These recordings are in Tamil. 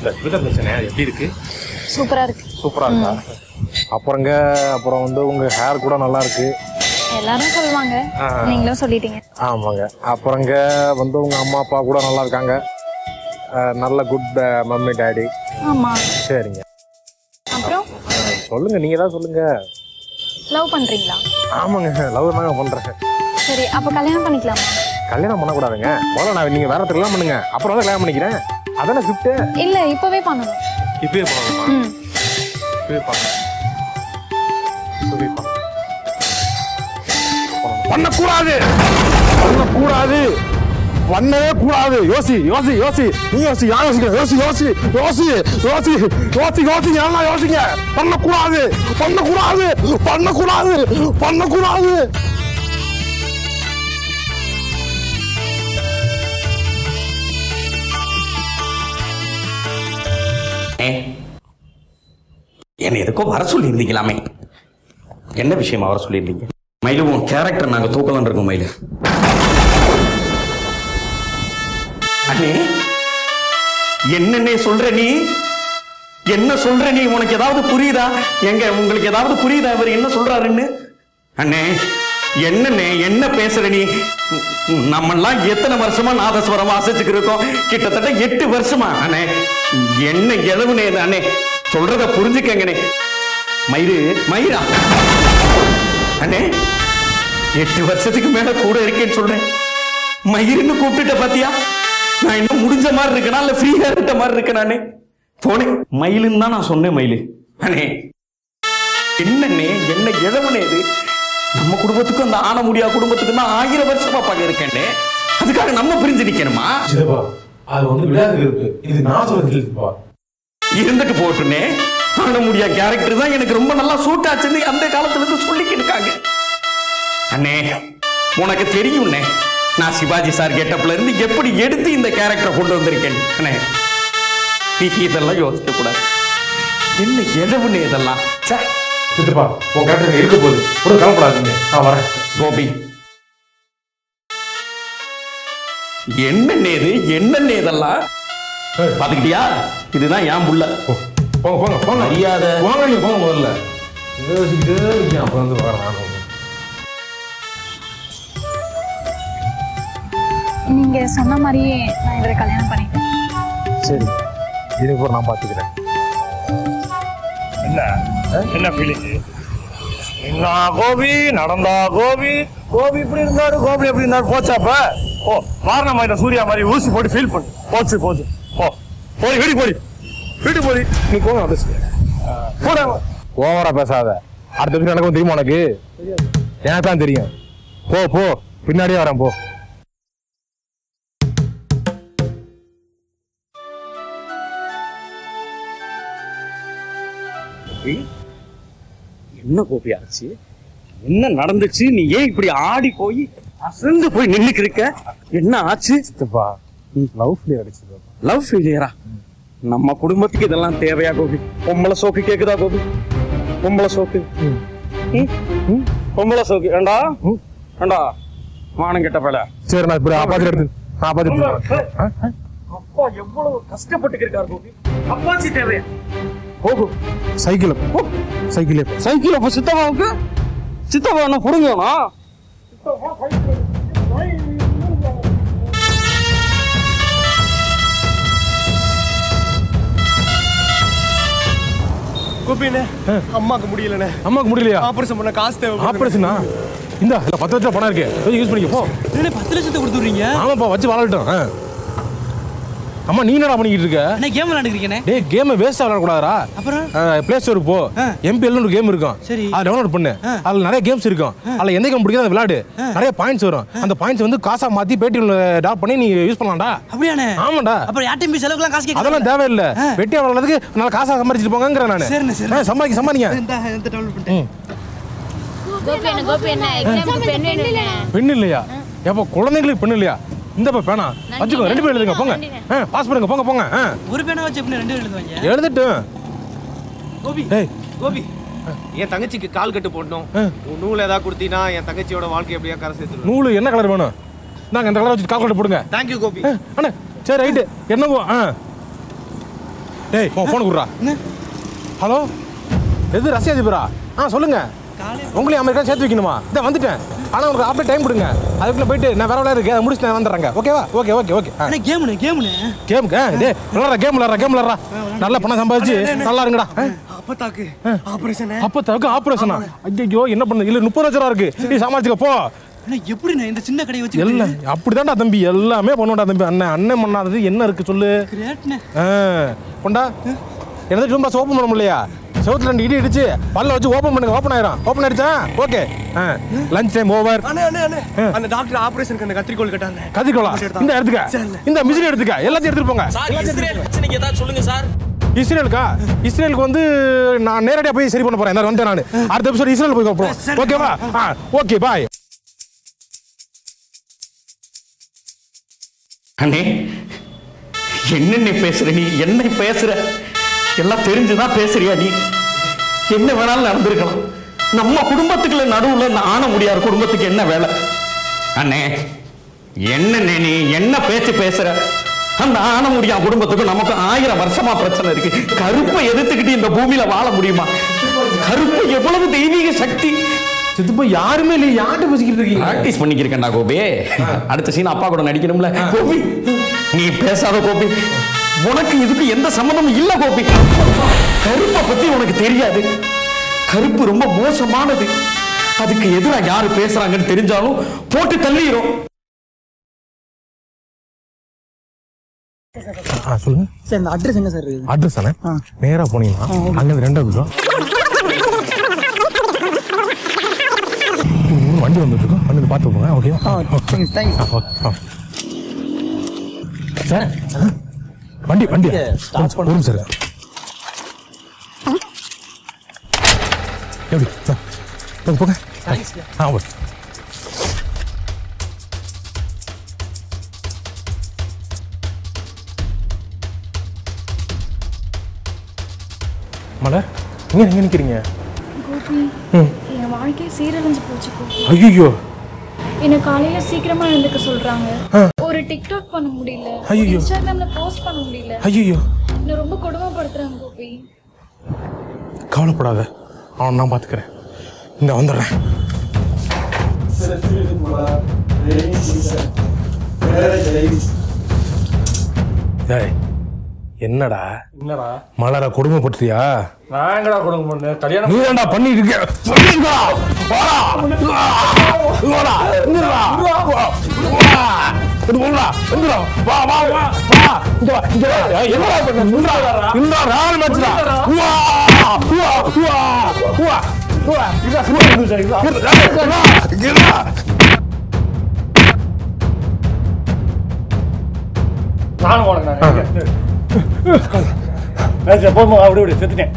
பிரச்சனை எப்படி இருக்கு? சூப்பரா இருக்கு. சூப்பரா இருக்கா? அப்புறம் வந்து உங்க ஹேர் கூட நல்லா இருக்கு. எல்லாரும் சொல்லுவாங்க, நீங்களும் சொல்லிட்டீங்க. ஆமாங்க. அப்புறங்க வந்து உங்க அம்மா அப்பா கூட நல்லா இருக்காங்க. நல்ல குட் மம்மி டாடி. ஆமா. சரிங்க. அப்புறம் சொல்லுங்க, நீங்க தான் சொல்லுங்க. லவ் பண்றீங்களா? ஆமாங்க, லவ் தாங்க பண்றேன். சரி, அப்ப கல்யாணம் பண்ணிக்கலாமா? கல்யாணம் பண்ணக்கூடாதுங்க. முதல்ல நான் நீங்க வேற கல்யாணம் பண்ணுங்க, அப்புறம் தான் கல்யாணம் பண்ணிக்கிறேன். அதானே ஷிஃப்ட். இல்ல, இப்பவே பண்ணணும். இப்பவே பண்ணணுமா? இப்பவே பண்ணணும். பண்ணக்கூடாது, பண்ணக்கூடாது, பண்ணவே கூடாது. யோசி யோசி யோசி, நீ யோசி, யார் யோசிக்க? யோசி யோசி யோசி யோசி யோசி யோசி, எல்லாம் யோசிங்க. பண்ணக்கூடாது, பண்ணக்கூடாது, பண்ணக்கூடாது, பண்ணக்கூடாது. என்ன எதுக்கோ வர சொல்லியிருந்தீங்களாமே? என்ன விஷயமா வர சொல்லியிருந்தீங்க? மயிலு, உன் கேரக்டர் நாங்க தூக்கலாம் இருக்கோம். மயிலு அண்ணே, என்னன்னே சொல்ற நீ? என்ன சொல்ற நீ? உனக்கு ஏதாவது புரியுதா? எங்க உங்களுக்கு ஏதாவது புரியுதா இவர் என்ன சொல்றாருன்னு? அண்ணே, என்னண்ணே என்ன பேசுற நீ? நம்மெல்லாம் எத்தனை வருஷமா நாதஸ்வரம் வாசிச்சுக்கு இருக்கோம்? கிட்டத்தட்ட 8 வருஷமா. அண்ணே, என்ன எழவுனே அண்ணே, சொல்றத புரிஞ்சுக்கங்கண்ணே. மயிறு மயிரா அண்ணே, 8 வருஷத்துக்கு மேல கூட இருக்கேன்னு சொல்றேன். மயிருன்னு கூப்பிட்டுட்ட பாத்தியா? நான் இன்னும் முடிஞ்ச மாதிரி இருக்கேனா இல்ல ஃப்ரீயா இருக்க மாதிரி இருக்கேனானே? போனேன் மயிலுன்னு தான் நான் சொன்னேன். மயிலு அண்ணே, என்னண்ணே என்ன எழவுனே இது? நம்ம குடும்பத்துக்கும் அந்த ஆன முடியா குடும்பத்துக்கும் தான் 1000 வருஷமா பகை இருக்கேன்னே. அதுக்காக நம்ம பிரிஞ்சு நிக்கணுமா? அது வந்து விளையாட்டு இருக்கு. இது நான் சொல்றது இருந்துட்டு போட்டுனே. ஆன முடியா கேரக்டர் தான் எனக்கு ரொம்ப நல்லா சூட் ஆச்சுன்னு அந்த காலத்துல இருந்து சொல்லிக்கிட்டு இருக்காங்க. அண்ணே, உனக்கு தெரியும்ண்ணே, நான் சிவாஜி சார் கெட்டப்ல இருந்து எப்படி எடுத்து இந்த கேரக்டரை கொண்டு வந்திருக்கேன். அண்ணே, இதெல்லாம் யோசிக்க கூடாது. என்ன எழவுன்னு இதெல்லாம்? சித்தப்பா, உன் கேரக்டர் இருக்க போகுது, கூட கவலைப்படாதீங்க. நான் வரேன். கோபி, என்னன்னே இது? என்னன்னே இதெல்லாம்? பாத்துக்கிட்டியா? இதுதான் என் புள்ள. போங்க போங்க போங்க. அறியாத போங்க, நீங்க போங்க. முதல்ல யோசிக்கிட்டே இருக்கேன், அப்ப வந்து வரேன். நீங்க சொன்ன மாதிரியே நான் இவரை கல்யாணம் பண்ணிட்டேன். சரி, இதுக்கு நான் பாத்துக்கிறேன். என்ன என்ன ஃபீலிங்? என்ன கோபி நடந்தா? கோபி கோபி இப்படி இருந்தாரு, கோபி எப்படி இருந்தாரு? போச்சாப்ப ஓ, வாரண மாதிரி சூர்யா மாதிரி ஊசி போட்டு ஃபீல் பண்ணு. போச்சு போச்சு. ஓ, போய் வீடு போடி, வீட்டு போடி. நீ போங்க, போட. ஓவரா பேசாத. அடுத்த விஷயம் எனக்கும் தெரியுமா? உனக்கு எனக்கு தான் தெரியும். போ போ, பின்னாடியே வரேன். போ. என்ன கோபி ஆச்சு? என்ன நடந்துச்சு? நீ ஏன் இப்படி ஆடி போய் அசந்து போய் நின்னுக்கு இருக்க? என்ன ஆச்சு? சித்தப்பா, லவ் ஃபெயிலியர் அடிச்சது. லவ் ஃபெயிலியரா? நம்ம குடும்பத்துக்கு இதெல்லாம் தேவையா கோபி? பொம்பளை சோக்கு கேக்குதா கோபி? பொம்பளை சோக்கு, பொம்பளை சோக்கு. ஏண்டா ஏண்டா மானம் கெட்ட பேல. சரி, நான் இப்படி ஆப்பாத்தி எடுத்து அப்பா எவ்வளவு கஷ்டப்பட்டு இருக்காரு கோபி. அப்பாச்சி தேவையா? போகும். சைக்கிள் சைக்கிள் சைக்கிள் அப்ப சித்தப்பாவுக்கு? சித்தப்பா என்ன புடுங்கண்ணா? கோபிண்ணே, அம்மாக்கு முடியலண்ணே. அம்மாக்கு முடியலையா? ஆபரேஷன் பண்ண காசு தேவை. ஆபரேஷனா? இந்த 10 லட்சம் பணம் இருக்கு, யூஸ் பண்ணிக்க. போ. 10 லட்சத்தை கொடுத்துறீங்க? ஆமாப்பா, வச்சு வாழட்டும். அம்மா, நீ என்னடா பண்ணிக்கிட்டு இருக்க? என்ன கேம் விளையாண்டுக்கிறீங்க? டேய், கேம் வேஸ்டா விளையாட கூடாதுடா. அப்புறம் பிளே ஸ்டோர் போ, MPL னு ஒரு கேம் இருக்கும். சரி, அத டவுன்லோட் பண்ணு. அதுல நிறைய கேம்ஸ் இருக்கும். அதுல எந்த கேம் பிடிக்குதோ அதை விளையாடு. நிறைய பாயிண்ட்ஸ் வரும். அந்த பாயிண்ட்ஸ் வந்து காசா மாத்தி பேடிஎம்ல டாப் பண்ணி நீ யூஸ் பண்ணலாம்டா. அப்படியானே? ஆமாடா. அப்புறம் யார்ட்டயும் போய் செலவுக்குலாம் காசு கேட்க அதெல்லாம் தேவையில்லை. வெட்டியா விளையாடுறதுக்கு நல்ல காசா சம்பாதிச்சிட்டு போங்கங்கறேன் நானு. சரிண்ணே, சரி. சம்பாதிங்க. இந்த டவுன்லோட் பண்ணிட்டேன். கோபி என்ன எக்ஸாம்க்கு பென் வேணும்னே. பென் இல்லையா? ஏப்பா, குழந்தைகளுக்கு பென் இல்லையா? இந்தப்பா பேனா வச்சுக்கோ, 2 பேர் எழுதுங்க. போங்க, பாஸ் பண்ணுங்க. போங்க போங்க. ஒரு பேனா வச்சு எப்படி 2 பேர் எழுதுவாங்க? எழுதிட்டு கோபி, டேய் கோபி, என் தங்கச்சிக்கு கால் கட்டு போடணும். உன் நூல் ஏதாவது கொடுத்தீனா என் தங்கச்சியோட வாழ்க்கை எப்படியா கரை சேர்த்துருவேன். நூல் என்ன கலர் வேணும்? நாங்க அந்த கலர் வச்சு கால் கட்டு போடுங்க. தேங்க்யூ கோபி. அண்ணா, சரி ரைட்டு. என்னவோ டேய் ஃபோன் குடுறா. ஹலோ, எது ரஷ்யா அதிபரா? சொல்லுங்க. உங்களையும் அமெரிக்கா சேர்த்து வைக்கணுமா? இதான் வந்துட்டேன். ஆனால் உங்களுக்கு அப்படியே டைம் கொடுங்க. அதுக்குள்ளே போயிட்டு நான் வேற வேலை இருக்கு, அதை முடிச்சு நான் வந்துடுறேங்க. ஓகேவா? Okay okay okay. கேமுக்கு டேய் விளாட்றா கேம் விளாட்றா. நல்லா பணம் சம்பாதிச்சு நல்லா இருங்கடா. அப்பத்தாவுக்கு ஆப்ரேஷனா? ஐயோ என்ன பண்ணு? இல்லை 30 லட்சம் ரூபா இருக்கு, நீ சமாளிச்சுக்க போ. எப்படி இந்த சின்ன கடையை வச்சு எல்லாம் அப்படிதான்டா தம்பி, எல்லாமே பண்ணுவோம்டா தம்பி. அண்ணன் பண்ணாதது என்ன இருக்கு சொல்லு. கொண்டா என்ன ரொம்ப ஓப்பன் பண்ண முடியலையா? செவத்துல 2 இடி இடிச்சு பல்ல வச்சு ஓப்பன் பண்ணுங்க. ஓப்பன் ஆயிரும். ஓப்பன் ஆயிடுச்சா? ஓகே. Lunch time over. அந்த டாக்டர் ஆபரேஷனுக்கு அந்த கத்திரிக்கோல் கட்டாங்க. கத்திரிக்கோலா? இந்த எடுத்துக்க, இந்த மிஷின் எடுத்துக்க, எல்லாத்தையும் எடுத்துட்டு போங்க. நீங்க ஏதாவது சொல்லுங்க சார். இஸ்ரேலுக்கா? இஸ்ரேலுக்கு வந்து நான் நேரடியாக போய் சரி பண்ண போறேன். என்ன வந்தேன் நான். அடுத்த எபிசோட் இஸ்ரேல் போய் போறோம். ஓகேவா? Okay bye. அண்ணே என்ன பேசுற நீ? என்ன பேசுற? எல்லாம் தெரிஞ்சுதான் பேசுறியா நீ? என்ன வேணாலும் நடந்திருக்கலாம். நம்ம குடும்பத்துக்குள்ள நடுவுல ஆன முடியாத குடும்பத்துக்கு என்ன வேலை? அண்ணே என்ன நீ என்ன பேச்சு பேசுற? அந்த ஆன முடியா குடும்பத்துக்கு நமக்கு 1000 வருஷமா பிரச்சனை இருக்கு. கருப்பை எதிர்த்துக்கிட்டு இந்த பூமியில வாழ முடியுமா? கருப்பு எவ்வளவு தெய்வீக சக்தி. சித்தப்பா யாருமே இல்லை, யார்கிட்ட பேசிக்கிட்டு இருக்கீங்க? பிராக்டிஸ் பண்ணிக்கிறேன்டா கோபி. அடுத்த சீன் அப்பா கூட நடிக்கணும்ல. கோபி நீ பேசாத கோபி, உனக்கு இதுக்கு எந்த சம்மந்தமும் இல்ல கோபி. கருப்பை பத்தி உனக்கு தெரியாது. கருப்பு ரொம்ப மோசமானது. அதுக்கு எதிராக யாரு பேசுறாங்கன்னு தெரிஞ்சாலும் போட்டு தள்ளிடும். சொல்லுங்க சார். இந்த அட்ரஸ் என்ன சார்? அட்ரஸ் தானே, நேரா போனீங்கன்னா அங்க 2 வண்டி வந்துட்டு இருக்கோம். வந்து பார்த்து போங்க. Okay sir. வண்டி ஒரு நிமிஷம் சார். எப்படி போங்க போங்க. மலர் எங்க நிக்கிறீங்க? கோபி, என் வாழ்க்கையை சீரழிஞ்சு போச்சு கோபி. ஐயோ, என்ன காலையில சீக்கிரமா எழுந்துக்க சொல்றாங்க. ஒரு டிக்டாக் பண்ண முடியல, இன்ஸ்டாகிராம்ல போஸ்ட் பண்ண முடியல. ஐயோ என்ன ரொம்ப கொடுமைப்படுத்துறாங்க கோபி. கவலைப்படாத, அவன் நான் பாத்துக்கிறேன். இந்த வந்துடுறேன். என்னடா மலரை கொடுமைப்படுத்தியா? நான் எங்கடா கொடுங்க பண்ணு? கல்யாணம் நீ தான்டா பண்ணிட்டு இருக்க. நானும் உனக்கு போதுமா? அப்படி செத்துட்டேன்.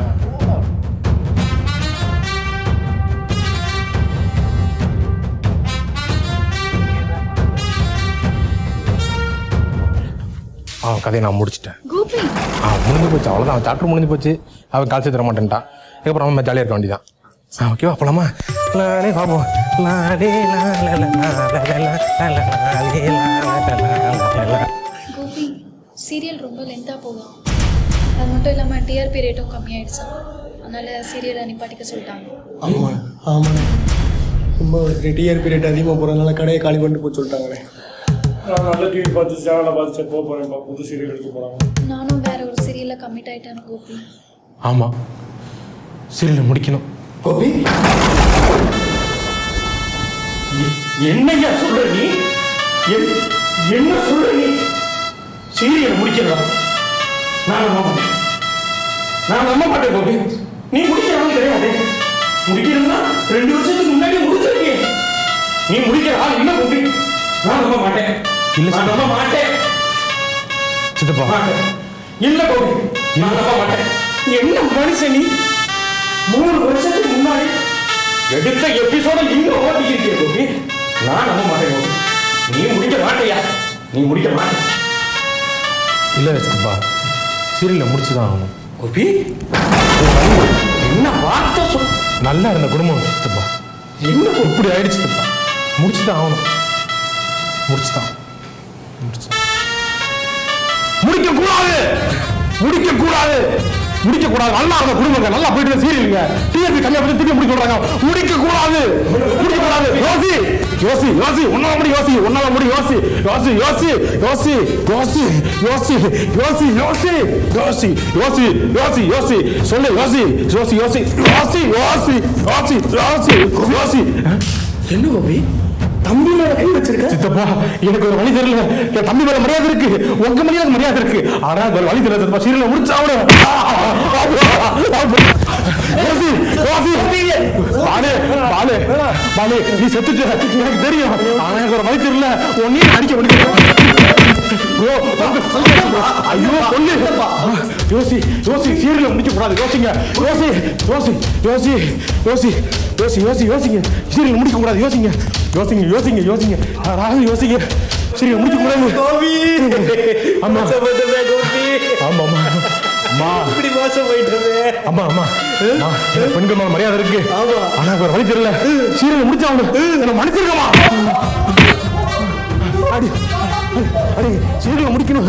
அவன் கதையை நான் முடிச்சிட்டேன். கோபி முடிஞ்சு போச்சு, அவ்வளோதான். அவன் சாப்டர் முடிஞ்சு போச்சு. அவன் கால் தர மாட்டேன்ட்டான். அதுக்கப்புறம் அவன் ஜாலியாக இருக்க வேண்டியதான். ஓகேவா? போலாமா? பார்ப்போம். கோபி, சீரியல் ரொம்ப லென்த்தாக போகும். அது மட்டும் இல்லாமல் டிஆர்பி ரேட்டும் கம்மியாயிடுச்சு. அதனால சீரியலை நிப்பாட்டிக்க சொல்லிட்டாங்க. ஆமாம் ரொம்ப டிஆர்பி ரேட் அதிகமாக போகிறதுனால கடையை காலி பண்ணிட்டு போய் சொல்லிட்டாங்களே. நான் நல்ல டிவி பார்த்து சேனலில் பார்த்து போகிறேன். புது சீரியல் எடுக்க போகிறாங்க. நானும் வேற ஒரு சீரியலில் கமிட் ஆகிட்டேன் கோபி. ஆமாம், சீரியலை முடிக்கணும். கோபி என்னையா சொல்ற நீ? என்ன சொல்ற நீ? சீரியலை முடிக்கிறதா? நான் நம்ப மாட்டேன் கோபி. நீ முடிக்கிறான்னு கிடையாது. முடிக்கிறதுனா 2 வருஷத்துக்கு முன்னாடி முடிச்சிருக்கீங்க. நீ முடிக்கிற ஆள் இல்ல கோபி. நான் நம்ப மாட்டேன். நான் நம்ப மாட்டேன். சித்தப்பா இல்ல கோபி, நான் நம்ப மாட்டேன். என்ன மனுஷன் நீ? 3 வருஷத்துக்கு முன்னாடி எடுத்த எபிசோட இன்னும் ஓட்டி இருக்கிய கோபி. நான் நம்ப மாட்டேன் கோபி. நீ முடிக்க மாட்டியா? நீ முடிக்க மாட்டே. இல்லை சித்தப்பா, சீரியலை முடிச்சுதான் ஆகணும். கோபி என்ன வார்த்தை சொல்? நல்லா இருந்த குடும்பம் சித்தப்பா, என்ன இப்படி ஆயிடுச்சு சித்தப்பா. முடிச்சுதான் ஆகணும். முடிக்க கூடாது. முடிக்க கூடாது நல்லா அந்த குடும்பங்க நல்லா போயிட்டு சீரியலுங்க டிஆர்பி கம்மியா போய் திருப்பி முடிக்க சொல்றாங்க முடிக்க கூடாது யோசி உன்னால முடி யோசி சொல்லு யோசி என்ன கோபி தம்பி மேல கை வச்சிருக்க? சித்தப்பா எனக்கு ஒரு வழி தெரியல. என் தம்பி மேல மரியாதை இருக்கு, உங்க மரியாதை இருக்கு. ஆனா ஒரு வழி தெரியல சித்தப்பா. சீரியல முடிச்சா பாலு நீ செத்துட்ட எனக்கு தெரியும். ஆனா எனக்கு ஒரு வழி தெரியல. ஒன்னையும் அடிக்க முடியும். ஐயோ சொல்லு. யோசி சீரியல முடிக்க கூடாது. யோசிங்க சீரியல் முடிக்க கூடாது. யோசிங்க யாராவது யோசிங்க. சீரியல் முடிக்க கூடாது. ஆமா பெண்கள் மேல மரியாதை இருக்கு. ஆனா ஒரு வழி தெரியல. சீரியல் முடிச்சவங்க என்ன மன்னிச்சிருக்கமா? அடி சீரியல் முடிக்கணும்.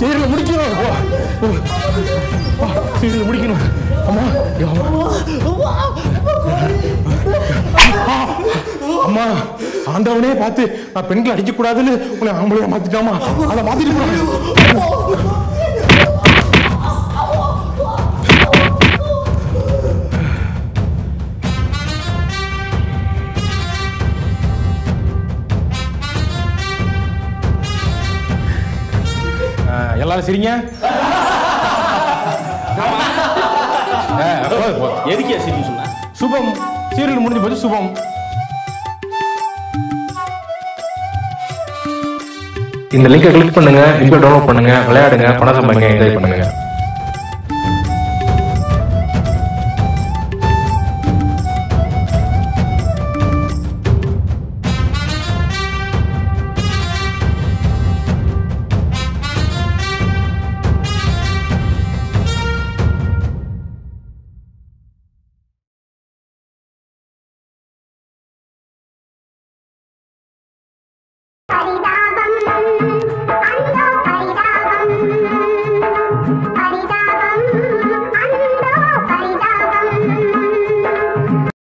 அம்மா ஆண்டவனே பார்த்து நான் பெண்களை அடிக்க கூடாதுன்னு உன்னை ஆம்பளையா மாத்திட்டாமா? அதை மாத்திட்டு எல்லாரும் சரிங்க. எதுக்கே சரி சொன்ன? சுபம் சீரியல் முடிஞ்சு போச்சு. சுபம் இந்த லிங்கை கிளிக் பண்ணுங்க, இப்போ டவுன்லோட் பண்ணுங்க, விளையாடுங்க, பணம் சம்பாதிங்க, என்ஜாய் பண்ணுங்க.